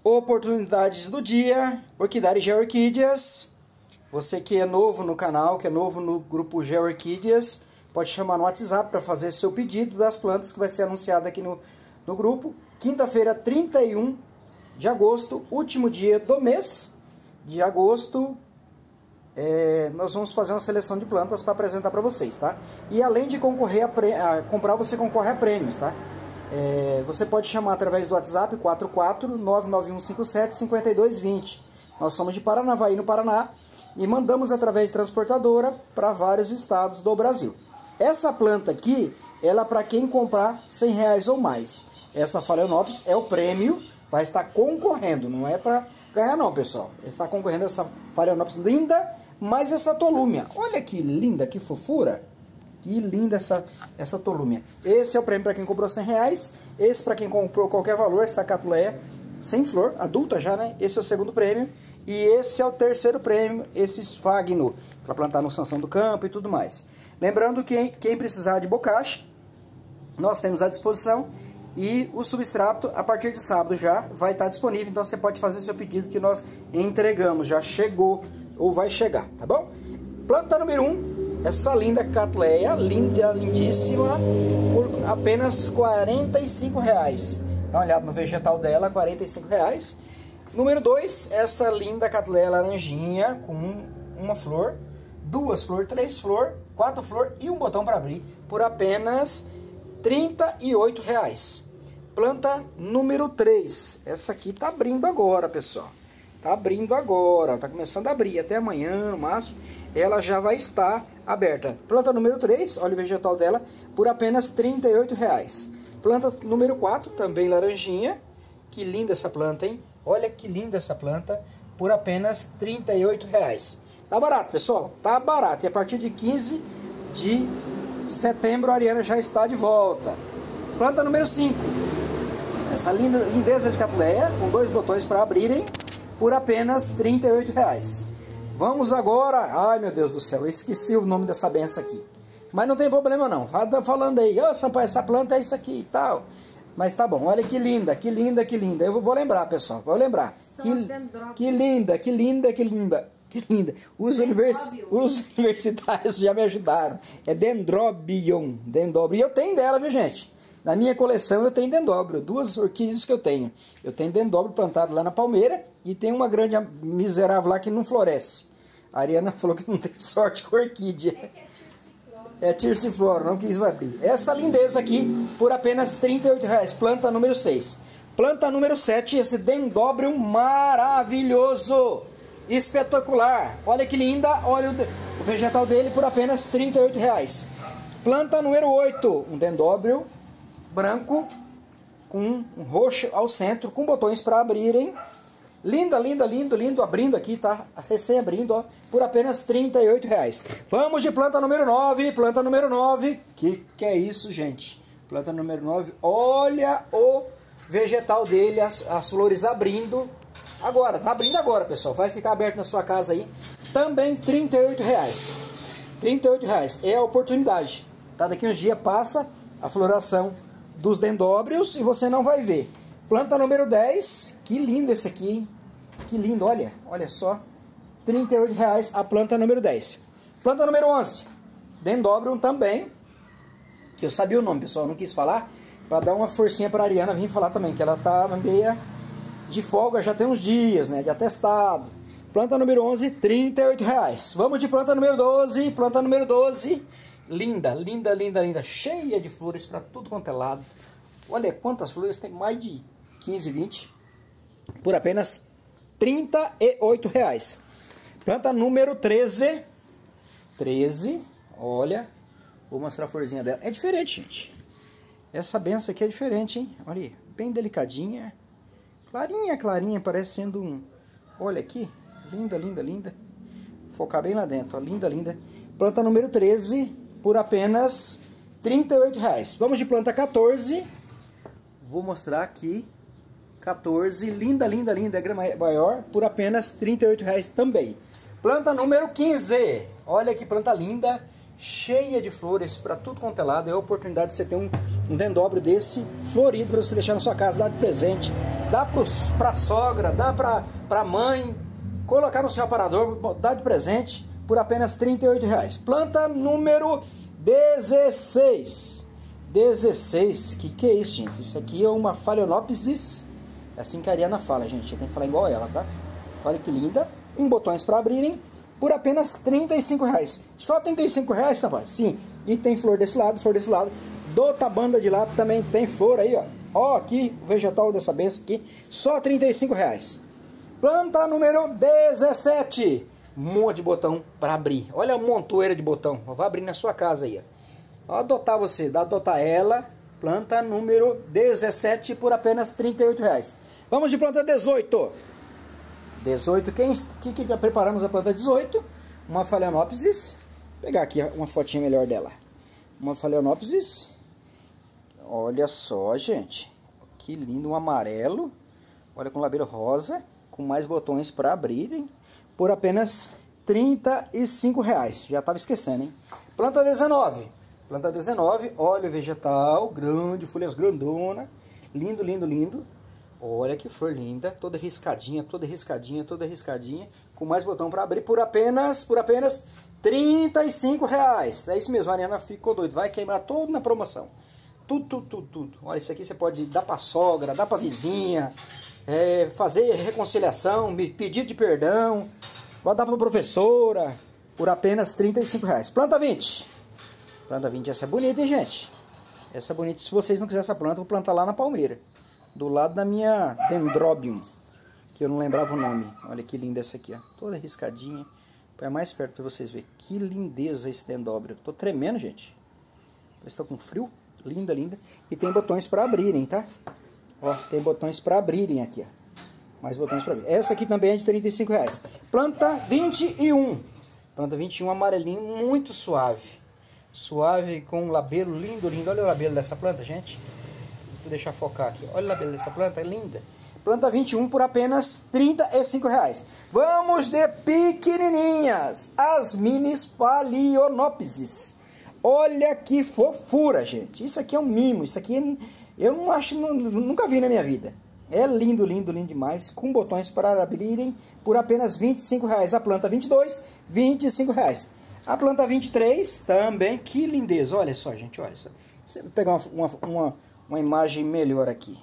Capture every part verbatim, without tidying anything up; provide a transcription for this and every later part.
Oportunidades do dia, Orquidária Georquídeas. Você que é novo no canal, que é novo no grupo Georquídeas, pode chamar no WhatsApp para fazer seu pedido das plantas que vai ser anunciado aqui no, no grupo. Quinta-feira, trinta e um de agosto, último dia do mês de agosto. É, nós vamos fazer uma seleção de plantas para apresentar para vocês, tá? E além de concorrer a, a comprar, você concorre a prêmios, tá? É, você pode chamar através do WhatsApp quatro quatro nove nove um cinco sete cinco dois dois zero. Nós somos de Paranavaí, no Paraná, e mandamos através de transportadora para vários estados do Brasil. Essa planta aqui, ela é para quem comprar cem reais ou mais. Essa Phalaenopsis é o prêmio, vai estar concorrendo, não é para ganhar não, pessoal. Está concorrendo essa Phalaenopsis linda, mais essa Tolúmia. Olha que linda, que fofura. Que linda essa, essa Tolúmia. Esse é o prêmio para quem comprou cem reais. Esse para quem comprou qualquer valor, essa Catuleia sem flor, adulta já, né? Esse é o segundo prêmio. E esse é o terceiro prêmio, esse Sphagno, para plantar no Sansão do Campo e tudo mais. Lembrando que quem precisar de bocache, nós temos à disposição. E o substrato, a partir de sábado já vai estar disponível. Então você pode fazer seu pedido que nós entregamos. Já chegou ou vai chegar, tá bom? Planta número um. Essa linda Catleia, linda, lindíssima, por apenas quarenta e cinco reais. Dá uma olhada no vegetal dela, quarenta e cinco reais. Número dois, essa linda Catleia laranjinha, com uma flor, duas flores, três flores, quatro flores e um botão para abrir, por apenas trinta e oito reais. Planta número três, essa aqui tá abrindo agora, pessoal. Tá abrindo agora, tá começando a abrir, até amanhã no máximo, ela já vai estar aberta. Planta número três, olha o vegetal dela, por apenas trinta e oito reais. Planta número quatro, também laranjinha, que linda essa planta, hein? Olha que linda essa planta, por apenas trinta e oito reais. Tá barato, pessoal, tá barato. E a partir de quinze de setembro a Ariana já está de volta. Planta número cinco, essa linda, lindeza de Catuleia, com dois botões para abrirem, por apenas trinta e oito reais. Vamos agora... Ai, meu Deus do céu, eu esqueci o nome dessa benção aqui. Mas não tem problema não. Vai falando aí, oh, essa, essa planta é isso aqui e tal. Mas tá bom, olha que linda, que linda, que linda. Eu vou lembrar, pessoal, vou lembrar. Que, que linda, que linda, que linda. Que linda. Os, univers, os universitários já me ajudaram. É Dendrobium. Dendrobium. E eu tenho dela, viu, gente? Na minha coleção eu tenho dendróbio, duas orquídeas que eu tenho. Eu tenho dendróbio plantado lá na palmeira e tem uma grande miserável lá que não floresce. A Ariana falou que não tem sorte com orquídea. É Tirciflora, não quis abrir. Essa lindeza aqui por apenas trinta e oito reais. Planta número seis. Planta número sete, esse dendróbio maravilhoso, espetacular. Olha que linda, olha o, o vegetal dele por apenas trinta e oito reais. Planta número oito, um dendróbio branco com um roxo ao centro, com botões para abrirem. Linda, linda, lindo, lindo, abrindo aqui, tá? Recém abrindo, ó, por apenas trinta e oito reais. Vamos de planta número nove, planta número nove. Que que é isso, gente? Planta número nove, olha o vegetal dele, as, as flores abrindo. Agora, tá abrindo agora, pessoal. Vai ficar aberto na sua casa aí. Também trinta e oito reais. trinta e oito reais, é a oportunidade. Tá? Daqui uns dias passa a floração dos dendróbios e você não vai ver. Planta número dez, que lindo esse aqui, hein? Que lindo, olha, olha só, trinta e oito reais a planta número dez. Planta número onze, Dendrobium também, que eu sabia o nome, pessoal, não quis falar, para dar uma forcinha para a Ariana vir falar também, que ela tá meia de folga, já tem uns dias, né, de atestado. Planta número onze, trinta e oito reais. Vamos de planta número doze, planta número doze, linda, linda, linda, linda, cheia de flores para tudo quanto é lado. Olha quantas flores, tem mais de quinze, vinte, por apenas trinta e oito reais. Planta número treze, treze, olha, vou mostrar a florzinha dela. É diferente, gente. Essa benção aqui é diferente, hein? Olha aí, bem delicadinha, clarinha, clarinha, parecendo um... Olha aqui, linda, linda, linda. Focar bem lá dentro, ó, linda, linda. Planta número treze, por apenas trinta e oito reais. Vamos de planta quatorze. Vou mostrar aqui. quatorze, linda, linda, linda, é grama maior, por apenas trinta e oito reais também. Planta número quinze. Olha que planta linda, cheia de flores para tudo quanto é lado. É a oportunidade de você ter um, um dendróbio desse florido para você deixar na sua casa, dar de presente dá pros, pra sogra, dá pra, pra mãe, colocar no seu aparador, dar de presente por apenas trinta e oito reais. Planta número dezesseis. dezesseis, que que é isso, gente? Isso aqui é uma Phalaenopsis. É assim que a Ariana fala, gente. Tem que falar igual ela, tá? Olha que linda. Com botões para abrirem por apenas trinta e cinco reais. Só trinta e cinco reais, rapaz? Sim. E tem flor desse lado, flor desse lado. Do outra banda de lado também tem flor aí, ó. Ó, aqui, o vegetal dessa benção aqui. Só trinta e cinco reais. Planta número dezessete. Um monte de botão para abrir. Olha a montoeira de botão. Vai abrir na sua casa aí, ó. Adotar você, dá adotar ela. Planta número dezessete por apenas trinta e oito reais. Vamos de planta dezoito. dezoito, quem que, que preparamos a planta dezoito? Uma Phalaenopsis. Vou pegar aqui uma fotinha melhor dela. Uma Phalaenopsis. Olha só, gente. Que lindo, um amarelo. Olha, com labelo rosa, com mais botões para abrirem, por apenas trinta e cinco reais. Já estava esquecendo, hein? Planta dezenove. Planta dezenove, óleo vegetal, grande, folhas grandona. Lindo, lindo, lindo. Olha que flor linda, toda riscadinha, toda riscadinha, toda riscadinha, com mais botão para abrir por apenas, por apenas trinta e cinco reais. É isso mesmo, a Ariana ficou doida, vai queimar todo na promoção. Tudo, tudo, tudo, tudo. Olha, isso aqui você pode dar para sogra, dar para vizinha, é, fazer reconciliação, pedido de perdão, pode dar para professora, por apenas trinta e cinco reais. Planta vinte. Planta vinte, essa é bonita, hein, gente? Essa é bonita. Se vocês não quiserem essa planta, eu vou plantar lá na palmeira. Do lado da minha Dendrobium, que eu não lembrava o nome. Olha que linda essa aqui, ó. Toda riscadinha. Põe mais perto para vocês verem. Que lindeza esse Dendrobium. Tô tremendo, gente. Estou com frio. Linda, linda. E tem botões para abrirem, tá? Ó, tem botões para abrirem aqui, ó. Mais botões para abrir. Essa aqui também é de trinta e cinco reais. Planta vinte e um. Planta vinte e um, amarelinho, muito suave. Suave, com um labelo lindo, lindo. Olha o labelo dessa planta, gente. Vou deixar focar aqui. Olha o labelo dessa planta, é linda. Planta vinte e um por apenas trinta e cinco reais. Vamos de pequenininhas. As minis Phalaenopsis. Olha que fofura, gente. Isso aqui é um mimo. Isso aqui eu não acho, nunca vi na minha vida. É lindo, lindo, lindo demais. Com botões para abrirem por apenas vinte e cinco reais. A planta vinte e dois, vinte e cinco reais. A planta vinte e três também. Que lindeza. Olha só, gente. Olha só. Você vai pegar uma, uma, uma, uma imagem melhor aqui.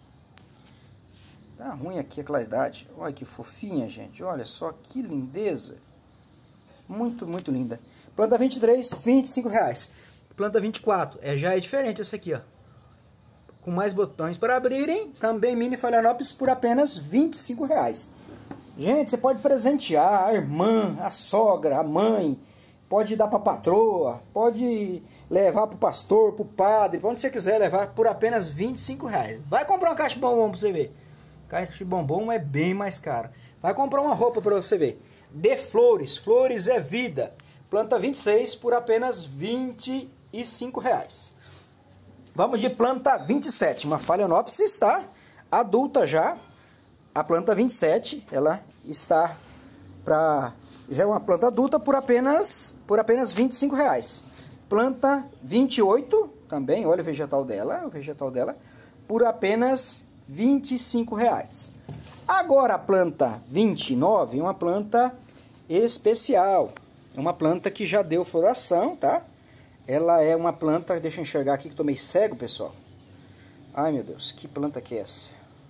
Tá ruim aqui a claridade. Olha que fofinha, gente. Olha só que lindeza. Muito, muito linda. Planta vinte e três, vinte e cinco reais. Planta vinte e quatro, é, já é diferente essa aqui, ó. Com mais botões para abrirem. Também mini Phalaenopsis por apenas vinte e cinco reais. Gente, você pode presentear a irmã, a sogra, a mãe. Pode dar para a patroa. Pode levar para o pastor, para o padre. Para onde você quiser levar por apenas vinte e cinco reais. Vai comprar uma caixa de bombom para você ver. Caixa de bombom é bem mais cara. Vai comprar uma roupa para você ver. De flores. Flores é vida. Planta vinte e seis por apenas vinte e cinco reais. Vamos de planta vinte e sete. Uma Phalaenopsis, tá? Adulta já. A planta vinte e sete, ela está para... Já é uma planta adulta por apenas, por apenas vinte e cinco reais. Planta vinte e oito, também, olha o vegetal dela, o vegetal dela, por apenas vinte e cinco reais. Agora a planta vinte e nove, uma planta especial. É uma planta que já deu floração, tá? Ela é uma planta, deixa eu enxergar aqui que estou meio cego, pessoal. Ai, meu Deus, que planta que é essa?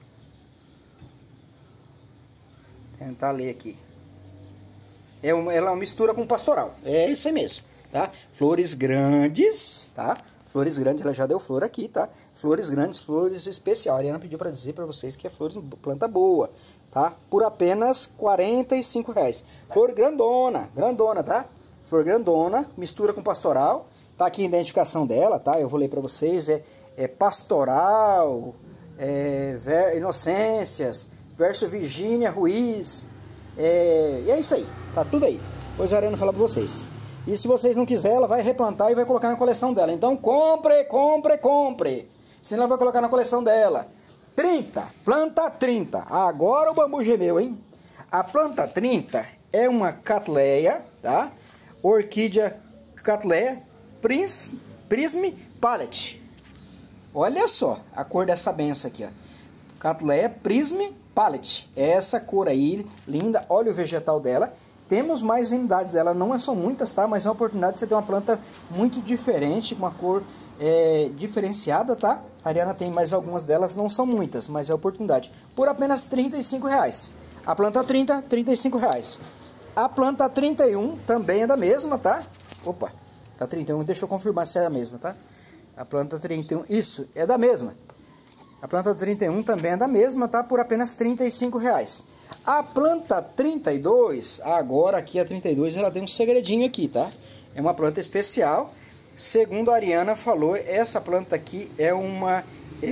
Vou tentar ler aqui. É uma, ela é uma mistura com pastoral. É isso aí mesmo, tá? Flores grandes, tá? Flores grandes, ela já deu flor aqui, tá? Flores grandes, flores especial. A Ariana pediu para dizer para vocês que é flor, planta boa, tá? Por apenas quarenta e cinco reais. Flor grandona, grandona, tá? Flor grandona, mistura com pastoral. Tá aqui a identificação dela, tá? Eu vou ler para vocês. É, é pastoral, é, ver, inocências, verso Virgínia Ruiz. É, e é isso aí, tá tudo aí. Pois a Ariana falar para vocês. E se vocês não quiserem, ela vai replantar e vai colocar na coleção dela. Então compre, compre, compre. Senão ela vai colocar na coleção dela. trinta, planta trinta. Agora o bambu gemeu, hein? A planta trinta é uma Cattleya, tá? Orquídea Cattleya Prism, Prism Palette. Olha só a cor dessa benção aqui, ó. Cattleya Prism Palette. Essa cor aí, linda. Olha o vegetal dela. Temos mais unidades dela, não são muitas, tá? Mas é uma oportunidade de você ter uma planta muito diferente, com uma cor é, diferenciada, tá? A Ariana tem mais algumas delas, não são muitas, mas é oportunidade. Por apenas trinta e cinco reais. A planta trinta, trinta e cinco reais. A planta trinta e um também é da mesma, tá? Opa, tá trinta e um, deixa eu confirmar se é a mesma, tá? A planta trinta e um, isso, é da mesma. A planta trinta e um também é da mesma, tá? Por apenas trinta e cinco reais. A planta trinta e dois, agora aqui a trinta e dois, ela tem um segredinho aqui, tá? É uma planta especial. Segundo a Ariana falou, essa planta aqui é uma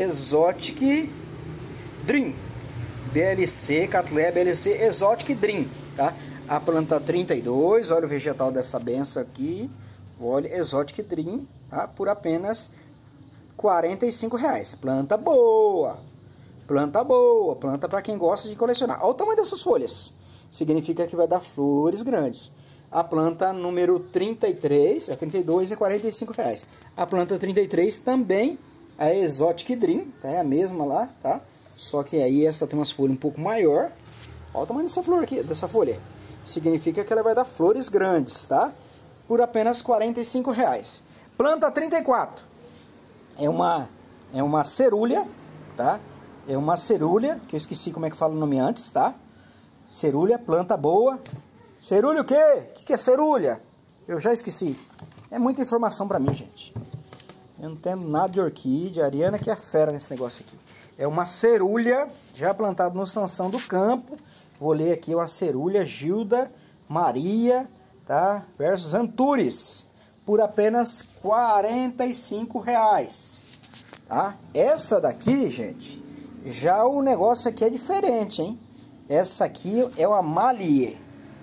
Exotic Dream. B L C, Cattleya B L C Exotic Dream, tá? A planta trinta e dois, olha o vegetal dessa benção aqui. Olha, Exotic Dream, tá? Por apenas quarenta e cinco reais. Planta boa! Planta boa, planta para quem gosta de colecionar. Olha o tamanho dessas folhas. Significa que vai dar flores grandes. A planta número trinta e três, a trinta e dois é quarenta e cinco reais. A planta trinta e três também é Exotic Dream, tá? É a mesma lá, tá? Só que aí essa tem umas folhas um pouco maior. Olha o tamanho dessa flor aqui, dessa folha. Significa que ela vai dar flores grandes, tá? Por apenas quarenta e cinco reais. Planta trinta e quatro. É uma, é uma cerulha, tá? É uma cerulha, que eu esqueci como é que fala o nome antes, tá? Cerulha, planta boa. Cerulha o quê? O que, que é cerulha? Eu já esqueci. É muita informação pra mim, gente. Eu não entendo nada de orquídea. A Ariana que é fera nesse negócio aqui. É uma cerulha, já plantada no Sansão do Campo. Vou ler aqui uma cerulha Gilda Maria, tá? Versus Antunes. Por apenas quarenta e cinco reais. Tá? Essa daqui, gente... Já o negócio aqui é diferente, hein? Essa aqui é uma Amalie.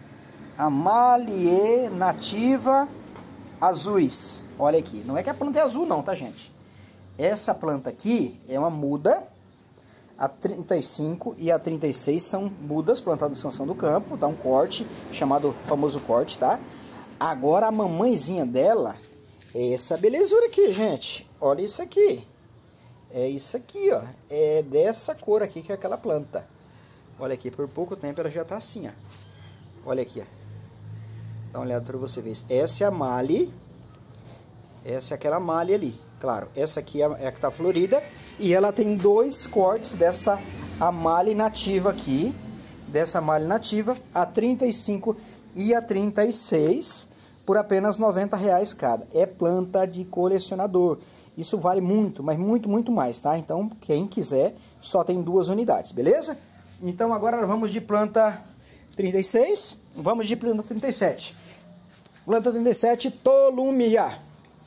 Amalie nativa azuis. Olha aqui. Não é que a planta é azul não, tá, gente? Essa planta aqui é uma muda. A trinta e cinco e a trinta e seis são mudas plantadas no Sansão do Campo. Dá um corte, chamado famoso corte, tá? Agora a mamãezinha dela é essa belezura aqui, gente. Olha isso aqui. É isso aqui, ó. É dessa cor aqui que é aquela planta. Olha aqui, por pouco tempo ela já tá assim, ó. Olha aqui, ó. Dá uma olhada pra você ver. Essa é a Mali. Essa é aquela Mali ali. Claro, essa aqui é a que tá florida. E ela tem dois cortes dessa Mali nativa aqui. Dessa Mali nativa. A trinta e cinco e a trinta e seis. Por apenas noventa reais cada. É planta de colecionador. Isso vale muito, mas muito, muito mais, tá? Então, quem quiser, só tem duas unidades, beleza? Então, agora vamos de planta trinta e seis, vamos de planta trinta e sete. Planta trinta e sete, Tolumia.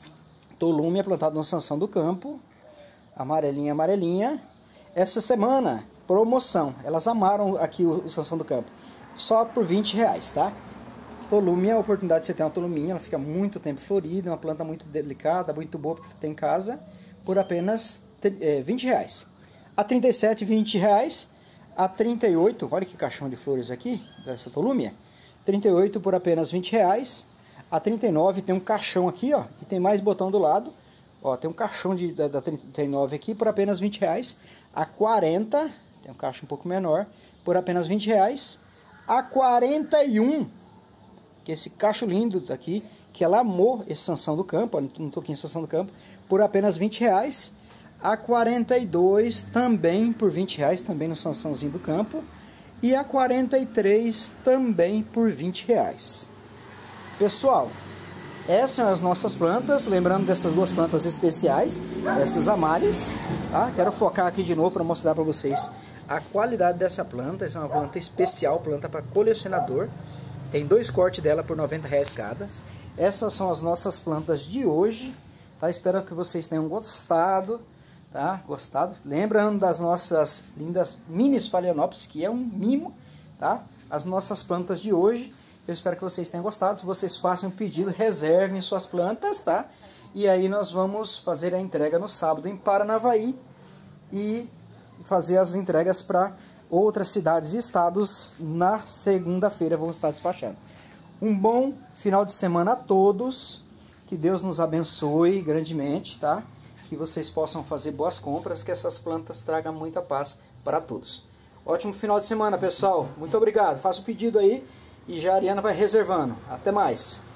Tolumia plantada no Sansão do Campo. Amarelinha, amarelinha. Essa semana, promoção. Elas amaram aqui o, o Sansão do Campo. Só por vinte reais, tá? Tolumia, a oportunidade de você ter uma toluminha, ela fica muito tempo florida, é uma planta muito delicada, muito boa para ter em casa, por apenas é, vinte reais. A trinta e sete, vinte reais. A trinta e oito, olha que caixão de flores aqui, dessa tolumia. trinta e oito por apenas vinte reais. A trinta e nove tem um caixão aqui, ó, e tem mais botão do lado. Ó, tem um caixão de, da, da trinta e nove aqui por apenas vinte reais. A quarenta, tem um caixão um pouco menor, por apenas vinte reais. A quarenta e um, que esse cacho lindo aqui, que ela amou esse Sansão do Campo, ó, não tô aqui em Sansão do Campo, por apenas vinte reais. A quarenta e dois também por vinte reais, também no Sansãozinho do Campo. E a quarenta e três também por vinte reais. Pessoal, essas são as nossas plantas, lembrando dessas duas plantas especiais, essas Amalies, tá? Quero focar aqui de novo para mostrar para vocês a qualidade dessa planta. Essa é uma planta especial, planta para colecionador. Tem dois cortes dela por noventa reais cada. Essas são as nossas plantas de hoje, tá? Espero que vocês tenham gostado, tá? Gostado. Lembrando das nossas lindas Minis Phalaenopsis, que é um mimo, tá? As nossas plantas de hoje. Eu espero que vocês tenham gostado. Se vocês façam um pedido, reservem suas plantas, tá? E aí nós vamos fazer a entrega no sábado em Paranavaí e fazer as entregas para outras cidades e estados na segunda-feira. Vamos estar despachando. Um bom final de semana a todos. Que Deus nos abençoe grandemente, tá? Que vocês possam fazer boas compras, que essas plantas tragam muita paz para todos. Ótimo final de semana, pessoal. Muito obrigado. Faça o pedido aí e já a Ariana vai reservando. Até mais.